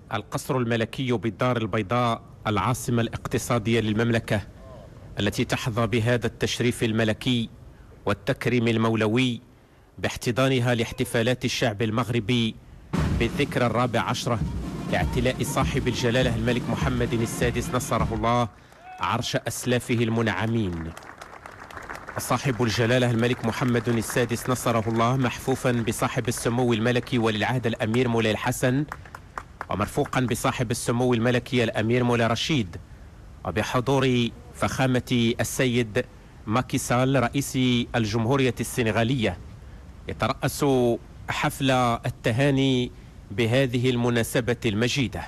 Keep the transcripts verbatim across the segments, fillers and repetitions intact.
القصر الملكي بالدار البيضاء العاصمة الاقتصادية للمملكة التي تحظى بهذا التشريف الملكي والتكريم المولوي باحتضانها لاحتفالات الشعب المغربي بالذكرى الرابع عشرة لاعتلاء صاحب الجلالة الملك محمد السادس نصره الله عرش أسلافه المنعمين. صاحب الجلالة الملك محمد السادس نصره الله محفوفا بصاحب السمو الملكي ولي العهد الأمير مولاي الحسن، ومرفوقا بصاحب السمو الملكي الأمير مولاي رشيد، وبحضور فخامة السيد ماكي سال رئيس الجمهورية السنغالية، يترأس حفل التهاني بهذه المناسبة المجيدة.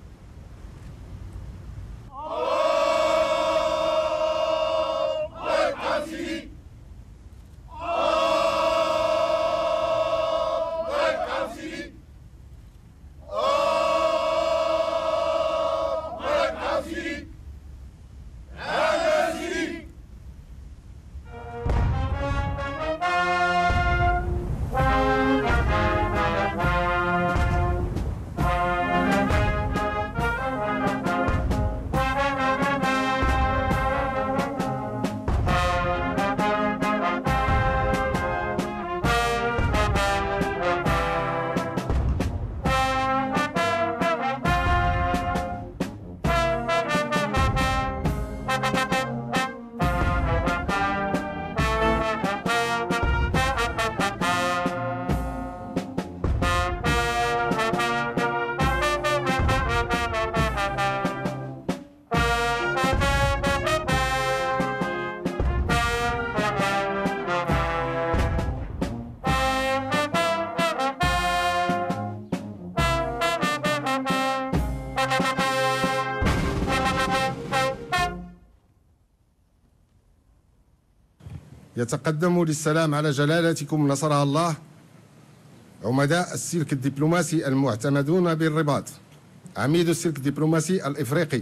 يتقدم للسلام على جلالتكم نصرها الله عمداء السلك الدبلوماسي المعتمدون بالرباط، عميد السلك الدبلوماسي الإفريقي.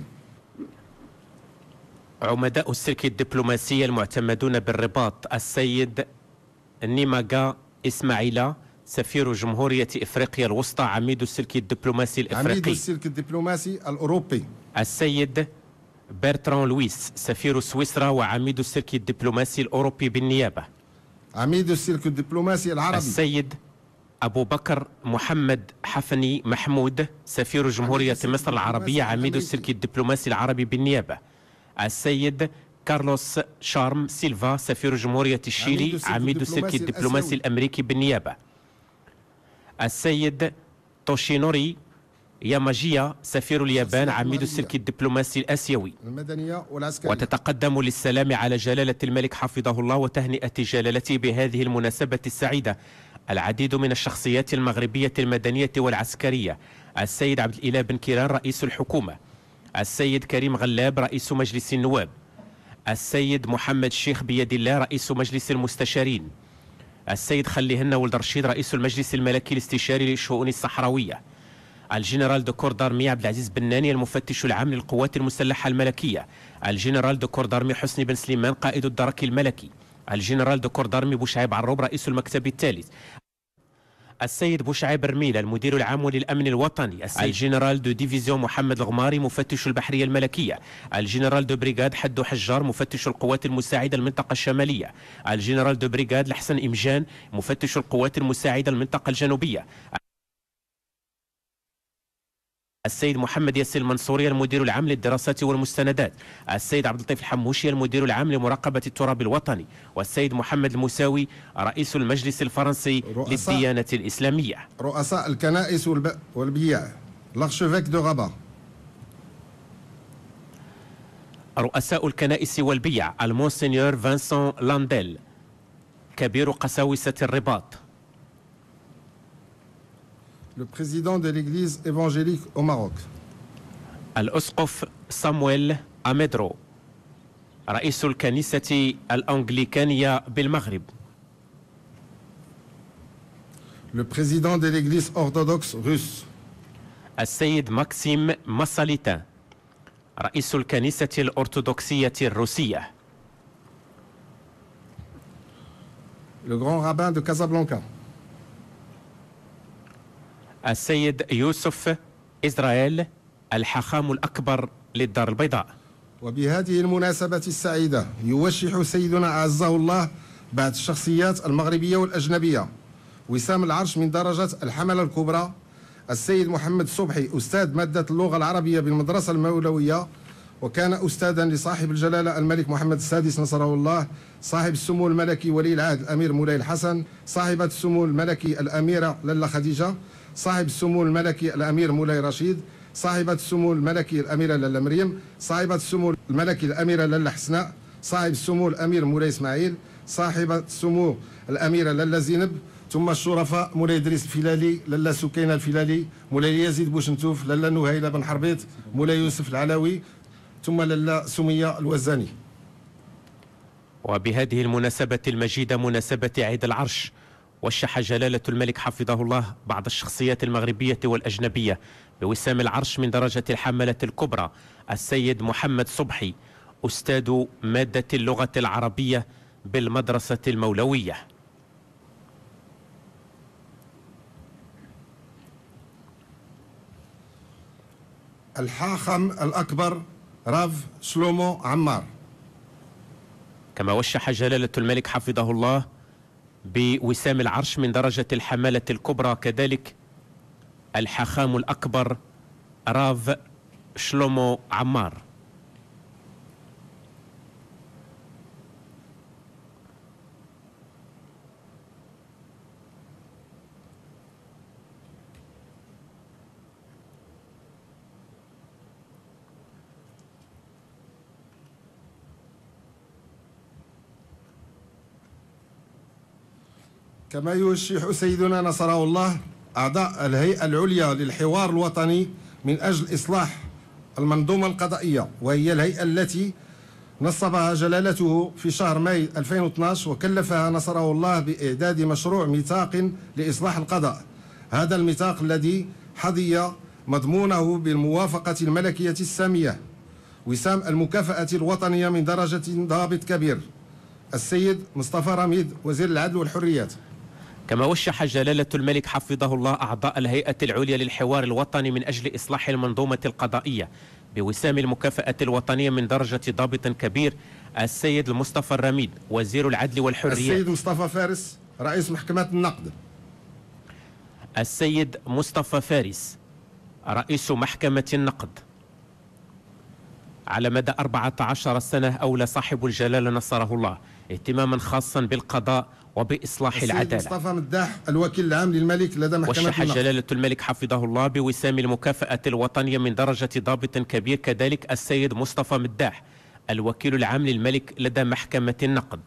عمداء السلك الدبلوماسي المعتمدون بالرباط السيد نيماغا إسماعيلا سفير جمهورية إفريقيا الوسطى، عميد السلك الدبلوماسي الإفريقي. عميد السلك الدبلوماسي الأوروبي السيد برتران لويس سفير سويسرا وعميد السلك الدبلوماسي الأوروبي بالنيابة. عميد السلك الدبلوماسي العربي السيد أبو بكر محمد حفني محمود سفير جمهورية مصر العربية، عميد السلك الدبلوماسي العربي بالنيابة. السيد كارلوس شارم سيلفا سفير جمهورية الشيلي، عميد السلك الدبلوماسي الأمريكي بالنيابة. السيد توشينوري ياماجيا سفير اليابان، عميد السلك الدبلوماسي الآسيوي. المدنية والعسكرية. وتتقدم للسلام على جلالة الملك حفظه الله وتهنئة جلالته بهذه المناسبة السعيدة العديد من الشخصيات المغربية المدنية والعسكرية: السيد عبد الإله بن كيران رئيس الحكومة، السيد كريم غلاب رئيس مجلس النواب، السيد محمد الشيخ بيد الله رئيس مجلس المستشارين، السيد خليهن ولد رشيد رئيس المجلس الملكي الاستشاري للشؤون الصحراوية، الجنرال دو كور دارمي عبد العزيز بناني المفتش العام للقوات المسلحة الملكية، الجنرال دو كور دارمي حسني بن سليمان قائد الدرك الملكي، الجنرال دو كور دارمي بوشعيب عروب رئيس المكتب الثالث، السيد بوشعيب رميل المدير العام للأمن الوطني، الجنرال دو ديفيزيون محمد الغماري مفتش البحرية الملكية، الجنرال دو بريغاد حدو حجار مفتش القوات المساعدة المنطقة الشمالية، الجنرال دو بريغاد الحسن إمجان مفتش القوات المساعدة المنطقة الجنوبية، السيد محمد ياسر المنصوري المدير العام للدراسات والمستندات، السيد عبد اللطيف الحموشي المدير العام لمراقبة التراب الوطني، والسيد محمد المساوي رئيس المجلس الفرنسي للديانة الإسلامية. رؤساء الكنائس والبيع لارشيفيك دو رابا. رؤساء الكنائس والبيع المونسينيور فانسون لانديل كبير قساوسة الرباط. Le président de l'église évangélique au Maroc. الأسقف صامويل أميدرو رئيس الكنيسة الأنجليكانية بالمغرب. Le président de l'église orthodoxe russe. السيد ماكسيم ماساليتا رئيس الكنيسة الأرثوذكسية الروسية. Le grand rabbin de Casablanca. السيد يوسف إسرائيل الحاخام الأكبر للدار البيضاء. وبهذه المناسبة السعيدة يوشح سيدنا أعزه الله بعض الشخصيات المغربية والأجنبية وسام العرش من درجة الحملة الكبرى السيد محمد صبحي، أستاذ مادة اللغة العربية بالمدرسة المولوية، وكان أستاذا لصاحب الجلالة الملك محمد السادس نصره الله، صاحب السمو الملكي ولي العهد الأمير مولاي الحسن، صاحبة السمو الملكي الأميرة لالا خديجة، صاحب السمو الملكي الأمير مولاي رشيد، صاحبة السمو الملكي الأميرة لالا مريم، صاحبة السمو الملكي الأميرة لالا حسناء، صاحب السمو الأمير مولاي إسماعيل، صاحبة السمو الأميرة لالا زينب، ثم الشرفاء مولاي إدريس الفيلالي، لالا سكينة الفيلالي، مولاي يزيد بوشنتوف، لالا نهيلة بن حربيط، مولاي يوسف العلوي، ثم لالا سمية الوزاني. وبهذه المناسبة المجيدة مناسبة عيد العرش، وشح جلالة الملك حفظه الله بعض الشخصيات المغربية والأجنبية بوسام العرش من درجة الحملة الكبرى السيد محمد صبحي، أستاذ مادة اللغة العربية بالمدرسة المولوية. الحاخم الأكبر راف شلومو عمار. كما وشح جلالة الملك حفظه الله بوسام العرش من درجة الحمالة الكبرى كذلك الحاخام الأكبر راف شلومو عمار. كما يوشح سيدنا نصره الله أعضاء الهيئة العليا للحوار الوطني من أجل إصلاح المنظومة القضائية، وهي الهيئة التي نصبها جلالته في شهر ماي ألفين واثناعش وكلفها نصره الله بإعداد مشروع ميثاق لإصلاح القضاء. هذا الميثاق الذي حظي مضمونه بالموافقة الملكية السامية وسام المكافأة الوطنية من درجة ضابط كبير السيد مصطفى رميد وزير العدل والحريات. كما وشح جلالة الملك حفظه الله أعضاء الهيئة العليا للحوار الوطني من أجل إصلاح المنظومة القضائية بوسام المكافأة الوطنية من درجة ضابط كبير السيد المصطفى الرميد وزير العدل والحريات. السيد مصطفى فارس رئيس محكمة النقد. السيد مصطفى فارس رئيس محكمة النقد. على مدى أربعة عشر سنة أولى صاحب الجلالة نصره الله اهتماما خاصا بالقضاء وبإصلاح العدالة. السيد مصطفى مداح الوكيل العام للملك لدى محكمة وشح النقد. جلالة الملك حفظه الله بوسام المكافأة الوطنية من درجة ضابط كبير كذلك السيد مصطفى مداح الوكيل العام للملك لدى محكمة النقد.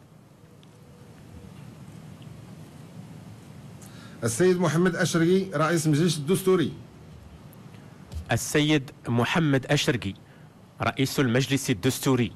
السيد محمد أشرقي رئيس المجلس الدستوري. السيد محمد أشرقي رئيس المجلس الدستوري.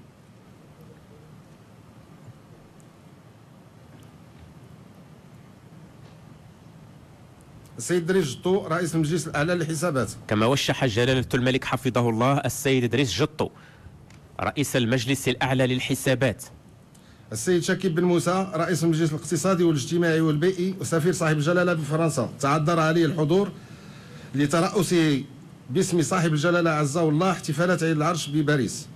السيد دريس جطو رئيس المجلس الأعلى للحسابات. كما وشح جلالة الملك حفظه الله السيد دريس جطو رئيس المجلس الأعلى للحسابات. السيد شكيب بن موسى رئيس المجلس الاقتصادي والاجتماعي والبيئي وسفير صاحب الجلالة بفرنسا، تعذر عليه الحضور لترأسه باسم صاحب الجلالة عزه الله احتفالات عيد العرش بباريس.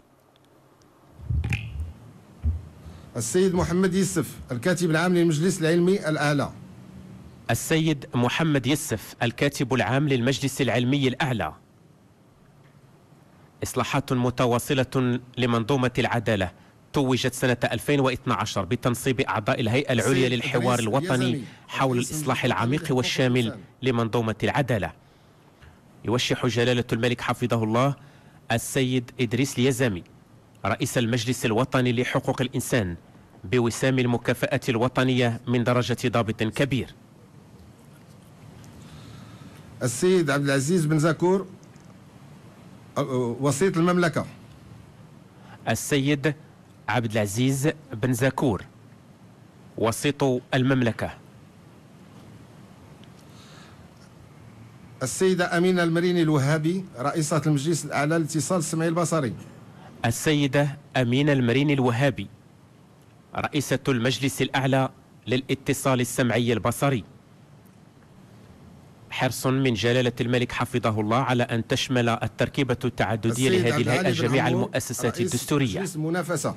السيد محمد يسف الكاتب العام للمجلس العلمي الأعلى. السيد محمد يسف الكاتب العام للمجلس العلمي الأعلى. إصلاحات متواصلة لمنظومة العدالة توجت سنة ألفين واثني عشر بتنصيب أعضاء الهيئة العليا للحوار الوطني حول الإصلاح العميق والشامل لمنظومة العدالة. يوشح جلالة الملك حفظه الله السيد إدريس اليزامي رئيس المجلس الوطني لحقوق الإنسان بوسام المكافأة الوطنية من درجة ضابط كبير. السيد عبد العزيز بن زاكور وسيط المملكة. السيد عبد العزيز بن زاكور وسيط المملكة. السيدة أمينة المريني الوهابي رئيسة المجلس الأعلى للاتصال السمعي البصري. السيدة أمينة المريني الوهابي رئيسة المجلس الأعلى للاتصال السمعي البصري. حرص من جلالة الملك حفظه الله على أن تشمل التركيبة التعددية لهذه الهيئة جميع المؤسسات الدستورية. المنافسة.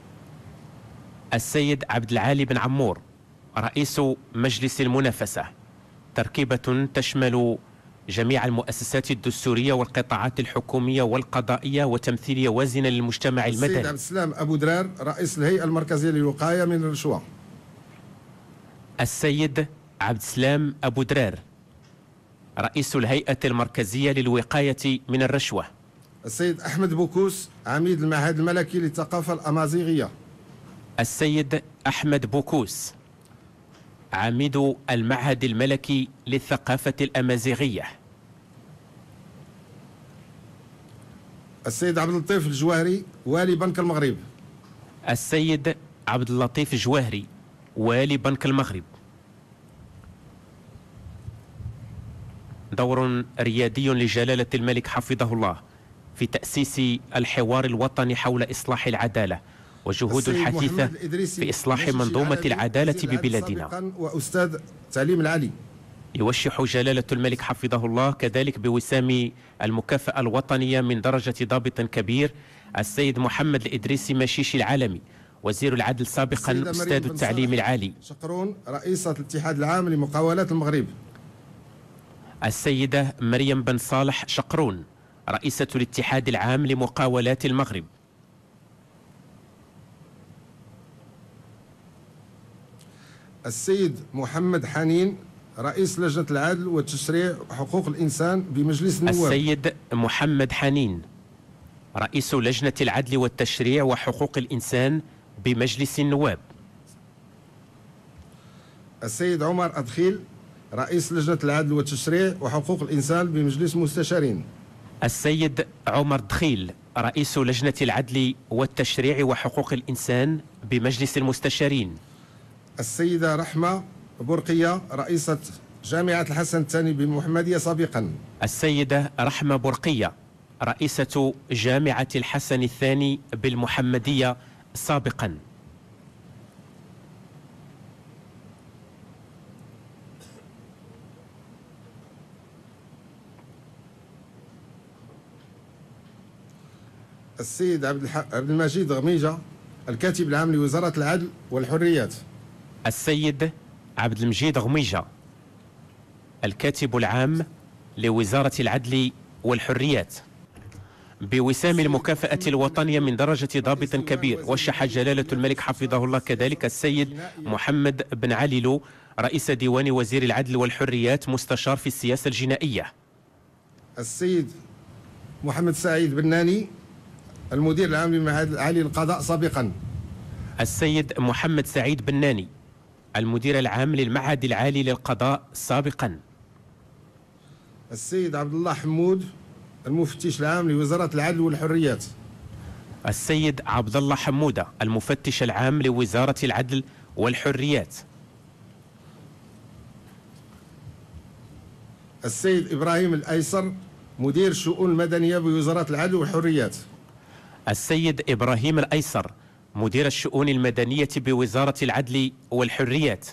السيد عبد العالي بن عمور رئيس مجلس المنافسة، تركيبة تشمل جميع المؤسسات الدستورية والقطاعات الحكومية والقضائية وتمثيلية وازنة للمجتمع المدني. السيد عبد السلام أبو درار رئيس الهيئة المركزية للوقاية من الرشوة. السيد عبد السلام أبو درار رئيس الهيئة المركزية للوقاية من الرشوة. السيد أحمد بوكوس عميد المعهد الملكي للثقافة الأمازيغية. السيد أحمد بوكوس عميد المعهد الملكي للثقافة الأمازيغية. السيد عبد اللطيف الجواهري والي بنك المغرب. السيد عبد اللطيف الجواهري والي بنك المغرب. دور ريادي لجلالة الملك حفظه الله في تأسيس الحوار الوطني حول إصلاح العدالة وجهود حثيثة في إصلاح منظومة العدالة ببلادنا. وأستاذ التعليم العالي. يوشح جلالة الملك حفظه الله كذلك بوسام المكافأة الوطنية من درجة ضابط كبير السيد محمد الإدريسي مشيشي العالمي وزير العدل سابقا أستاذ التعليم العالي. شقرون رئيسة الاتحاد العام لمقاولات المغرب. السيدة مريم بن صالح شقرون رئيسة الاتحاد العام لمقاولات المغرب. السيد محمد حنين رئيس لجنة العدل والتشريع وحقوق الإنسان بمجلس النواب. السيد محمد حنين رئيس لجنة العدل والتشريع وحقوق الإنسان بمجلس النواب. السيد عمر أدخيل رئيس لجنة العدل والتشريع وحقوق الإنسان بمجلس المستشارين. السيد عمر دخيل رئيس لجنة العدل والتشريع وحقوق الإنسان بمجلس المستشارين. السيدة رحمة برقية رئيسة جامعة الحسن الثاني بالمحمدية سابقا. السيدة رحمة برقية رئيسة جامعة الحسن الثاني بالمحمدية سابقا. السيد عبد, الح... عبد المجيد غميجة الكاتب العام لوزارة العدل والحريات. السيد عبد المجيد غميجة الكاتب العام لوزارة العدل والحريات. بوسام المكافأة الوطنية من درجة ضابط كبير وشح جلالة الملك حفظه الله كذلك السيد محمد بن علي رئيس ديوان وزير العدل والحريات مستشار في السياسة الجنائية. السيد محمد سعيد بناني المدير العام للمعهد العالي للقضاء سابقا. السيد محمد سعيد بناني المدير العام للمعهد العالي للقضاء سابقا. السيد عبد الله حمود المفتش العام لوزارة العدل والحريات. السيد عبد الله حمودة المفتش العام لوزارة العدل والحريات. السيد إبراهيم الأيسر مدير الشؤون المدنية بوزارة العدل والحريات. السيد إبراهيم الأيسر مدير الشؤون المدنية بوزارة العدل والحريات.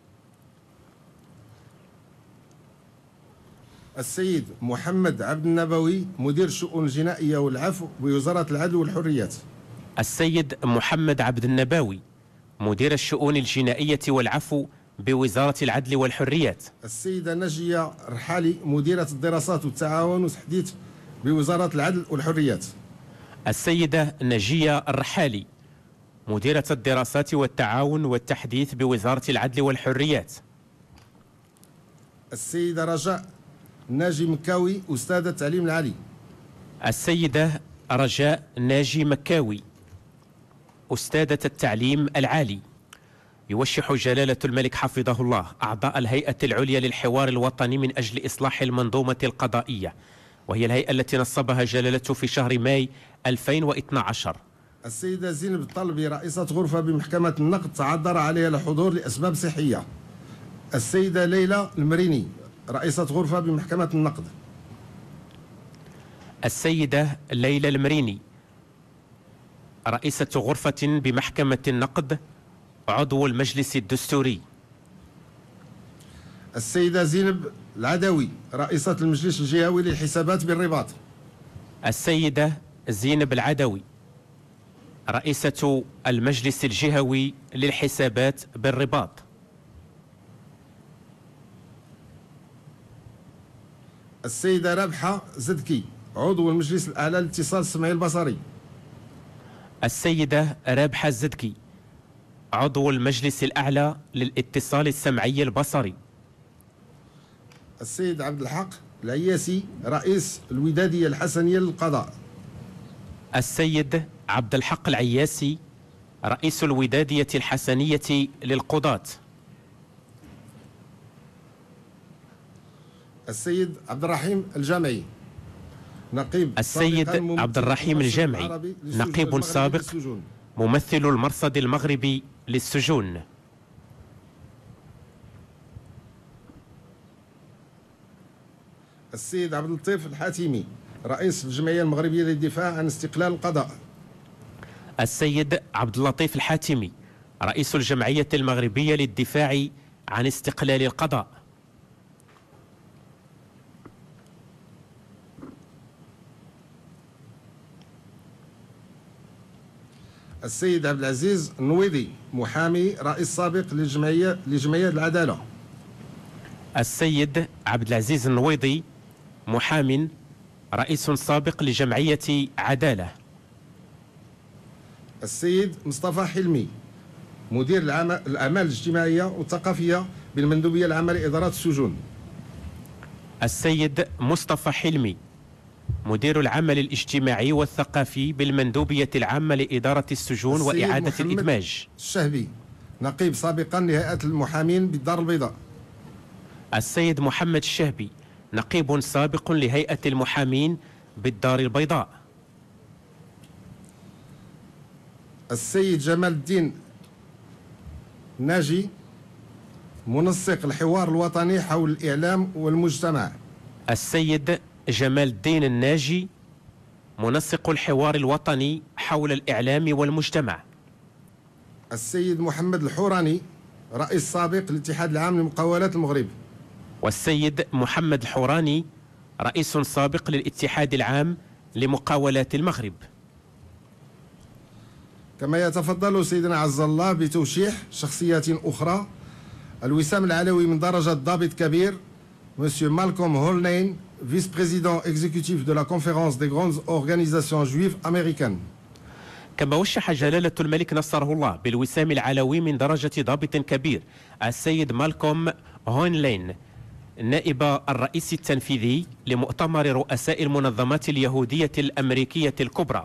السيد محمد عبد النبوي مدير الشؤون الجنائية والعفو بوزارة العدل والحريات. السيد محمد عبد النباوي مدير الشؤون الجنائية والعفو بوزارة العدل والحريات. السيدة نجية رحالي مديرة الدراسات والتعاون والتحديث بوزارة العدل والحريات. السيدة نجية الرحالي مديرة الدراسات والتعاون والتحديث بوزارة العدل والحريات. السيدة رجاء ناجي مكاوي أستاذة التعليم العالي. السيدة رجاء ناجي مكاوي أستاذة التعليم العالي. يوشح جلالة الملك حفظه الله أعضاء الهيئة العليا للحوار الوطني من أجل إصلاح المنظومة القضائية، وهي الهيئة التي نصبها جلالته في شهر ماي ألفين واثني عشر. السيدة زينب الطلبي رئيسة غرفة بمحكمة النقد تعذر عليها الحضور لأسباب صحية. السيدة ليلى المريني رئيسة غرفة بمحكمة النقد. السيدة ليلى المريني رئيسة غرفة بمحكمة النقد عضو المجلس الدستوري. السيدة زينب العدوي رئيسة المجلس الجهوي للحسابات بالرباط. السيدة زينب العدوي رئيسة المجلس الجهوي للحسابات بالرباط. السيدة رابحة زدكي عضو المجلس الأعلى للاتصال السمعي البصري. السيدة رابحة الزدكي عضو المجلس الأعلى للاتصال السمعي البصري. السيد عبد الحق العياسي رئيس الودادية الحسنية للقضاء. السيد عبد الحق العياسي رئيس الودادية الحسنية للقضاة. السيد عبد الرحيم الجامعي نقيب السيد عبد الرحيم الجامعي نقيب سابق ممثل المرصد المغربي للسجون. السيد عبد اللطيف الحاتمي رئيس الجمعية المغربية للدفاع عن استقلال القضاء. السيد عبد اللطيف الحاتمي رئيس الجمعية المغربية للدفاع عن استقلال القضاء. السيد عبد العزيز النويضي محامي رئيس سابق للجمعية لجمعية العدالة. السيد عبد العزيز النويضي محام رئيس سابق لجمعية عدالة. السيد مصطفى حلمي مدير الأعمال الاجتماعية والثقافية بالمندوبية العامة لإدارة السجون. السيد مصطفى حلمي مدير العمل الاجتماعي والثقافي بالمندوبية العامة لإدارة السجون وإعادة الإدماج. الشهبي نقيب سابقا لهيئة المحامين بالدار البيضاء. السيد محمد الشهبي نقيب سابق لهيئة المحامين بالدار البيضاء. السيد جمال الدين ناجي منسق الحوار الوطني حول الإعلام والمجتمع. السيد جمال الدين الناجي منسق الحوار الوطني حول الإعلام والمجتمع. السيد محمد الحوراني رئيس سابق للاتحاد العام لمقاولات المغرب. والسيد محمد الحوراني رئيس سابق للاتحاد العام لمقاولات المغرب. كما يتفضل سيدنا عز الله بتوشيح شخصيات أخرى. الوسام العلوي من درجة ضابط كبير Monsieur Malcolm Holnein, vice-président exécutif de la conférence des grandes organisations juives américaines. كما وشح جلالة الملك نصره الله بالوسام العلوي من درجة ضابط كبير السيد مالكوم هونلين نائب الرئيس التنفيذي لمؤتمر رؤساء المنظمات اليهودية الأمريكية الكبرى.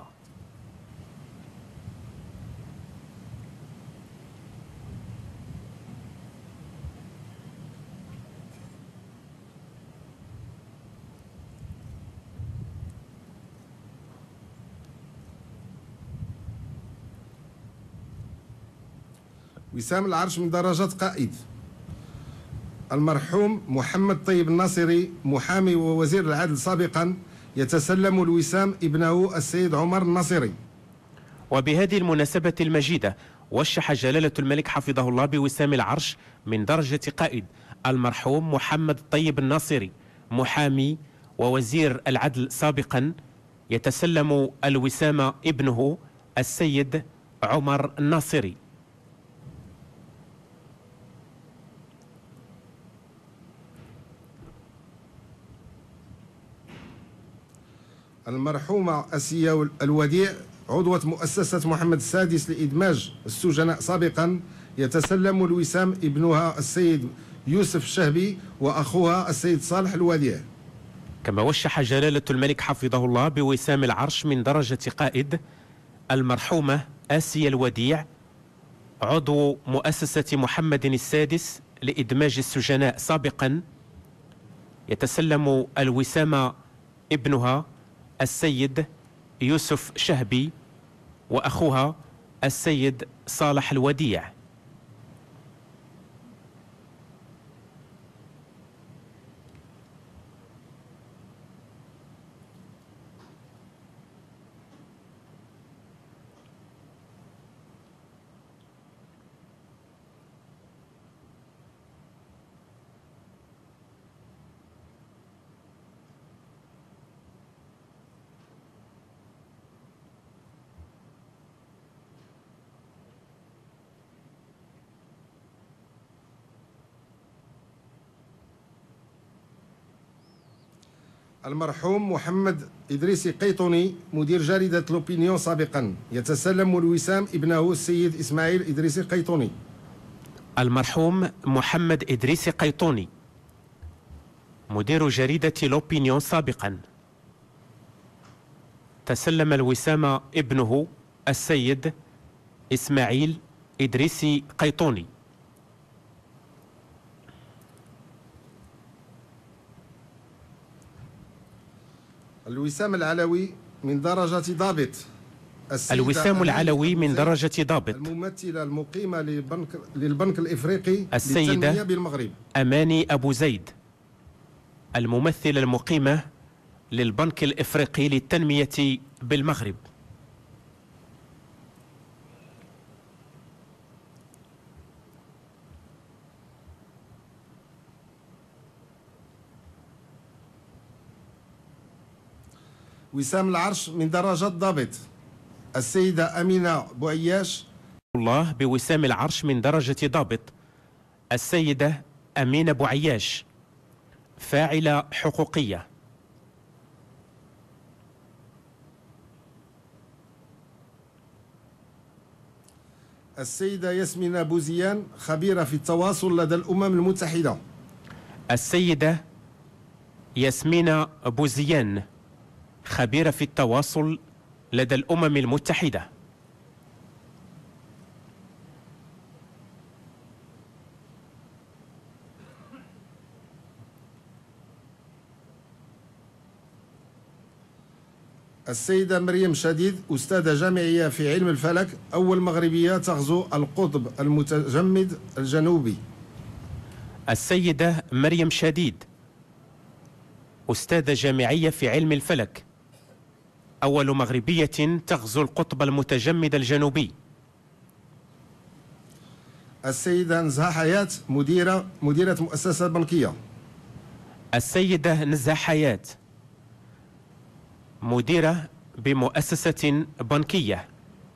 وسام العرش من درجة قائد. المرحوم محمد طيب الناصري محامي ووزير العدل سابقا يتسلم الوسام ابنه السيد عمر الناصري. وبهذه المناسبة المجيدة وشح جلالة الملك حفظه الله بوسام العرش من درجة قائد المرحوم محمد طيب الناصري محامي ووزير العدل سابقا يتسلم الوسام ابنه السيد عمر الناصري. المرحومة أسيا الوديع عضوة مؤسسة محمد السادس لإدماج السجناء سابقا يتسلم الوسام ابنها السيد يوسف الشهبي وأخوها السيد صالح الوديع. كما وشح جلالة الملك حفظه الله بوسام العرش من درجة قائد المرحومة آسيا الوديع عضو مؤسسة محمد السادس لإدماج السجناء سابقا يتسلم الوسام ابنها السيد يوسف شهبي وأخوها السيد صالح الوديع. المرحوم محمد إدريسي قيطوني مدير جريدة لوبينيون سابقا يتسلم الوسام ابنه السيد إسماعيل إدريسي قيطوني. المرحوم محمد إدريسي قيطوني مدير جريدة لوبينيون سابقا تسلم الوسام ابنه السيد إسماعيل إدريسي قيطوني. الوسام العلوي من درجة ضابط. الوسام العلوي من درجة ضابط. الممثلة المقيمة للبنك, للبنك الإفريقي السيدة للتنمية بالمغرب أماني أبو زيد الممثلة المقيمة للبنك الإفريقي للتنمية بالمغرب. وسام العرش من درجة ضابط. السيدة أمينة بوعياش الله بوسام العرش من درجة ضابط. السيدة أمينة بوعياش فاعلة حقوقية. السيدة ياسمين بوزيان خبيرة في التواصل لدى الأمم المتحدة. السيدة ياسمين بوزيان خبيرة في التواصل لدى الأمم المتحدة. السيدة مريم شديد أستاذة جامعية في علم الفلك، أول مغربية تغزو القطب المتجمد الجنوبي. السيدة مريم شديد أستاذة جامعية في علم الفلك، أول مغربية تغزو القطب المتجمد الجنوبي. السيدة نزهة حياة مديرة مديرة مؤسسة بنكية. السيدة نزهة حياة مديرة بمؤسسة بنكية.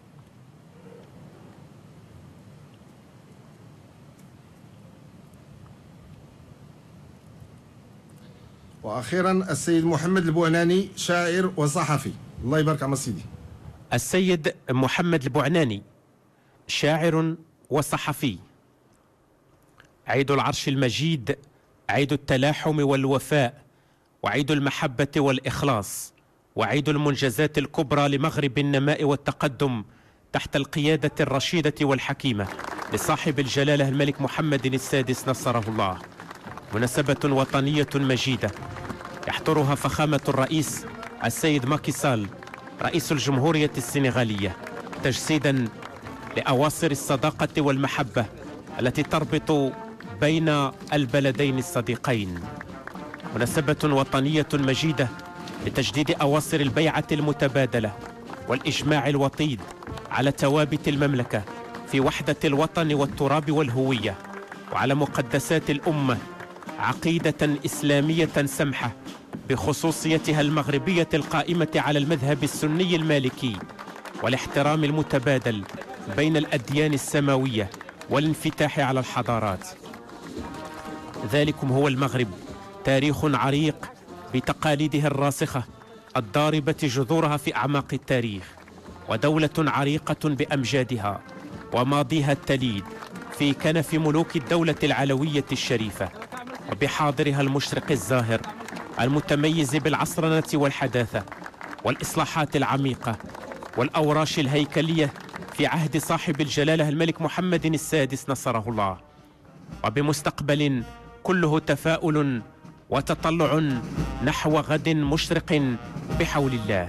وأخيرا السيد محمد البوعناني شاعر وصحفي. الله يبارك عم سيدي. السيد محمد البوعناني شاعر وصحفي. عيد العرش المجيد عيد التلاحم والوفاء، وعيد المحبة والإخلاص، وعيد المنجزات الكبرى لمغرب النماء والتقدم تحت القيادة الرشيدة والحكيمة لصاحب الجلالة الملك محمد السادس نصره الله. مناسبة وطنية مجيدة يحضرها فخامة الرئيس السيد ماكي سال رئيس الجمهورية السنغالية، تجسيدا لأواصر الصداقة والمحبة التي تربط بين البلدين الصديقين. مناسبة وطنية مجيدة لتجديد أواصر البيعة المتبادلة والإجماع الوطيد على توابت المملكة في وحدة الوطن والتراب والهوية، وعلى مقدسات الأمة، عقيدة إسلامية سمحة بخصوصيتها المغربية القائمة على المذهب السني المالكي، والاحترام المتبادل بين الأديان السماوية والانفتاح على الحضارات. ذلكم هو المغرب، تاريخ عريق بتقاليده الراسخة الضاربة جذورها في أعماق التاريخ، ودولة عريقة بأمجادها وماضيها التليد في كنف ملوك الدولة العلوية الشريفة، وبحاضرها المشرق الزاهر المتميز بالعصرنة والحداثة والإصلاحات العميقة والأوراش الهيكلية في عهد صاحب الجلالة الملك محمد السادس نصره الله، وبمستقبل كله تفاؤل وتطلع نحو غد مشرق بحول الله.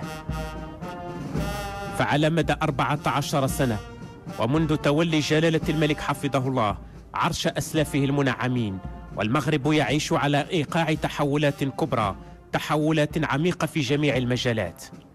فعلى مدى أربعة عشر سنة ومنذ تولي جلالة الملك حفظه الله عرش أسلافه المنعمين، والمغرب يعيش على إيقاع تحولات كبرى، تحولات عميقة في جميع المجالات.